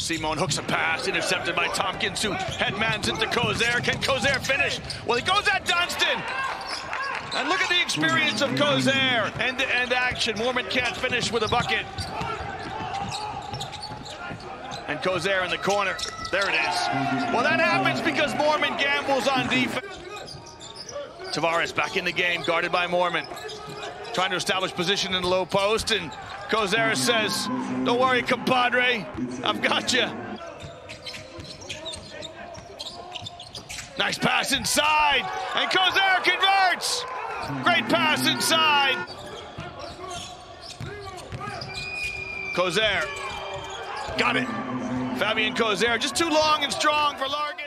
Simon hooks a pass, intercepted by Tompkins, who headmans it to Causeur. Can Causeur finish? Well, he goes at Dunstan. And look at the experience of Causeur. End-to-end action. Moorman can't finish with a bucket. And Causeur in the corner. There it is. Well, that happens because Moorman gambles on defense. Tavares back in the game, guarded by Moorman. Trying to establish position in the low post, and Causeur says, "Don't worry, compadre, I've got you." Nice pass inside, and Causeur converts. Great pass inside. Causeur got it. Fabien Causeur just too long and strong for Larkin.